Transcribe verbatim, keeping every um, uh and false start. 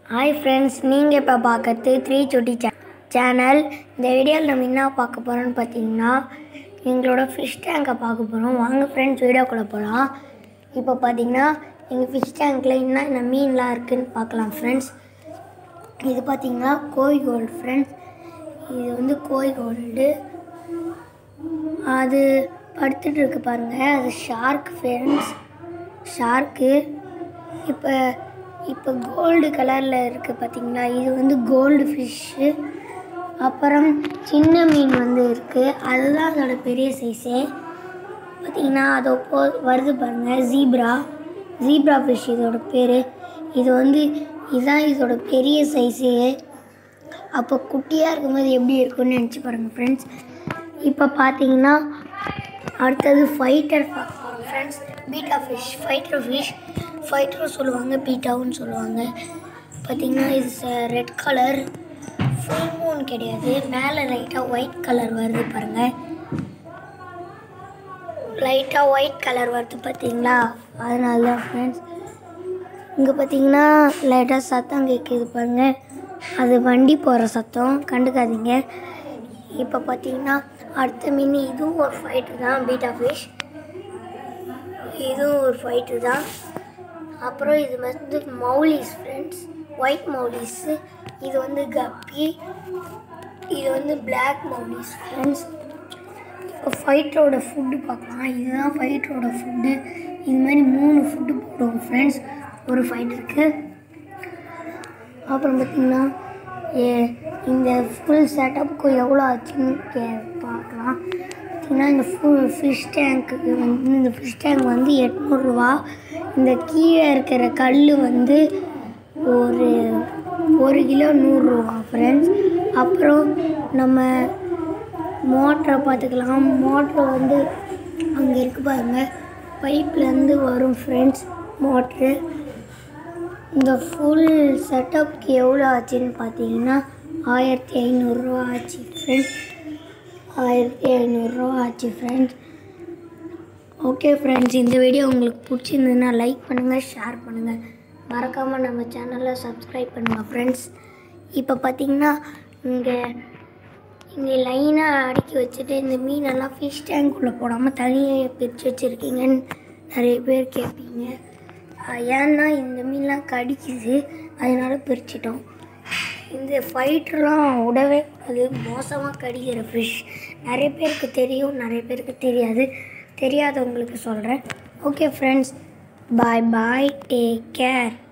Hi friends, நீங்கள் இப்போ பார்க்கறது த்ரீ சுட்டி சேனல். இந்த வீடியோவில் நம்ம என்ன பார்க்க போகிறோம்னு பார்த்தீங்கன்னா எங்களோட ஃபிஷ் டேங்கை பார்க்க போகிறோம். வாங்க ஃப்ரெண்ட்ஸ் வீடியோக்குள்ளே போகலாம். இப்போ பார்த்தீங்கன்னா எங்கள் ஃபிஷ் டேங்கில் என்னென்ன மீன்லாம் இருக்குதுன்னு பார்க்கலாம் ஃப்ரெண்ட்ஸ். இது பார்த்தீங்கன்னா கோய் கோல்டு ஃப்ரெண்ட்ஸ். இது வந்து கோய் கோல்டு, அது படுத்துட்டு இருக்கு பாருங்கள், அது ஷார்க் ஃப்ரெண்ட்ஸ், ஷார்க்கு. இப்போ இப்போ கோல்டு கலரில் இருக்குது பார்த்தீங்களா, இது வந்து கோல்டு ஃபிஷ்ஷு. அப்புறம் சின்ன மீன் வந்து இருக்குது, அதுதான் அதோட பெரிய சைஸே. பார்த்திங்கன்னா அதோ போ வருது பாருங்கள், ஜீப்ரா ஜீப்ரா ஃபிஷ் இதோட பேர். இது வந்து இதுதான் இதோட பெரிய சைஸே. அப்போ குட்டியாக இருக்கும்போது எப்படி இருக்குன்னு நினச்சி பாருங்கள் ஃப்ரெண்ட்ஸ். இப்போ பார்த்தீங்கன்னா அடுத்தது fighter friends, beta fish, fighter fish, ஃபைட்டரும் சொல்லுவாங்க, பீட்டாவும் சொல்லுவாங்க. பார்த்திங்கன்னா இது ரெட் கலர், ஃபுல் மூன் கிடையாது, மேலே லைட்டாக ஒயிட் கலர் வருது பாருங்கள், லைட்டாக ஒயிட் கலர் வருது பார்த்தீங்களா, அதனால தான் ஃப்ரெண்ட்ஸ். இங்கே பார்த்தீங்கன்னா லைட்டாக சத்தம் கேட்குது பாருங்கள், அது வண்டி போகிற சத்தம், கண்டுக்காதீங்க. இப்போ பார்த்தீங்கன்னா அடுத்த மீன், இதுவும் ஒரு ஃபைட்டர் தான், பீட்டா ஃபிஷ், இதுவும் ஒரு ஃபைட்டர் தான். அப்புறம் இது வந்து மௌலிஸ் ஃப்ரெண்ட்ஸ், ஒயிட் மௌலிஸு. இது வந்து கப்பி, இது வந்து பிளாக் மௌலிஸ் ஃப்ரெண்ட்ஸ். இப்போ ஃபைட்டரோட ஃபுட்டு பார்க்கலாம். இதுதான் ஃபைட்டரோட ஃபுட்டு. இது மாதிரி மூணு ஃபுட்டு போடுவோம் ஃப்ரெண்ட்ஸ் ஒரு ஃபைட்டருக்கு. அப்புறம் பார்த்திங்கன்னா ஏ இந்த ஃபுல் செட்டப்புக்கு எவ்வளோ ஆச்சுன்னு கே பார்க்கலாம். பார்த்திங்கன்னா இந்த ஃபுல் ஃபிஷ் டேங்க்கு வந்து இந்த ஃபிஷ் டேங்க் வந்து எட்நூறுரூவா. இந்த கீழே இருக்கிற கல் வந்து ஒரு ஒரு கிலோ நூறுரூவா ஃப்ரெண்ட்ஸ். அப்புறம் நம்ம மோட்டரை பார்த்துக்கலாம். மோட்ரு வந்து அங்கே இருக்குது பாருங்கள், பைப்லேருந்து வரும் ஃப்ரெண்ட்ஸ் மோட்ரு. இந்த ஃபுல் செட்டப்க்கு எவ்வளோ ஆச்சுன்னு பார்த்தீங்கன்னா ஆயிரத்தி ஐநூறுரூவா ஆச்சு ஃப்ரெண்ட்ஸ், ஆயிரத்தி ஐநூறுரூவா ஆச்சு ஃப்ரெண்ட்ஸ். ஓகே ஃப்ரெண்ட்ஸ், இந்த வீடியோ உங்களுக்கு பிடிச்சிருந்ததுன்னா லைக் பண்ணுங்கள், ஷேர் பண்ணுங்கள், மறக்காமல் நம்ம சேனலை சப்ஸ்கிரைப் பண்ணுங்கள் ஃப்ரெண்ட்ஸ். இப்போ பார்த்திங்கன்னா இங்கே இங்கே லைனாக அடுக்கி வச்சுட்டு இந்த மீனெல்லாம் ஃபிஷ் டேங்க்குள்ளே போடாமல் தனியாக பிரித்து வச்சுருக்கீங்கன்னு நிறைய பேர் கேட்பீங்க. ஏன்னா இந்த மீன்லாம் கடிக்குது, அதனால் பிரிச்சிட்டோம். இந்த ஃபைட்டர்லாம் விடவே அது மோசமாக கடிக்கிற ஃபிஷ். நிறைய பேருக்கு தெரியும், நிறைய பேருக்கு தெரியாது. தெரியாதவங்களுக்கு சொல்கிறேன். Okay friends, bye bye, take care.